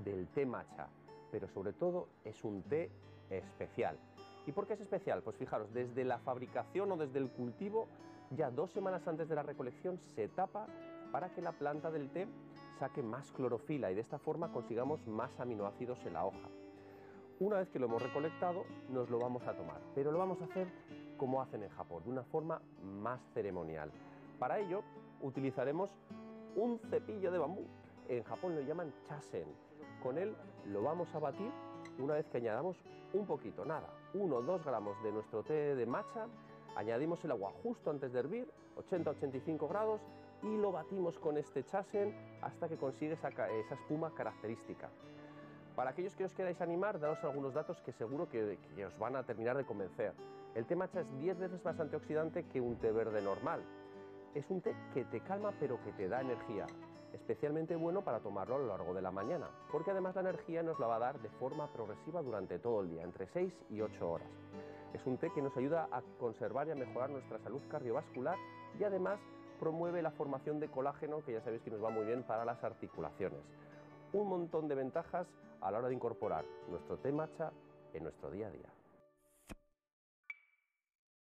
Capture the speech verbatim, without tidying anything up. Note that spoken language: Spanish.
del té matcha, pero sobre todo es un té especial. ¿Y por qué es especial? Pues fijaros, desde la fabricación o desde el cultivo, ya dos semanas antes de la recolección se tapa para que la planta del té saque más clorofila y de esta forma consigamos más aminoácidos en la hoja. Una vez que lo hemos recolectado, nos lo vamos a tomar, pero lo vamos a hacer como hacen en Japón, de una forma más ceremonial. Para ello, utilizaremos un cepillo de bambú. En Japón lo llaman chasen. Con él lo vamos a batir una vez que añadamos un poquito, nada, uno o dos gramos de nuestro té de matcha. Añadimos el agua justo antes de hervir, ochenta a ochenta y cinco grados, y lo batimos con este chasen hasta que consigue esa, esa espuma característica. Para aquellos que os queráis animar, daros algunos datos que seguro que, que os van a terminar de convencer. El té matcha es diez veces más antioxidante que un té verde normal. Es un té que te calma pero que te da energía, especialmente bueno para tomarlo a lo largo de la mañana, porque además la energía nos la va a dar de forma progresiva durante todo el día, entre seis y ocho horas. Es un té que nos ayuda a conservar y a mejorar nuestra salud cardiovascular y además promueve la formación de colágeno, que ya sabéis que nos va muy bien para las articulaciones. Un montón de ventajas a la hora de incorporar nuestro té matcha en nuestro día a día.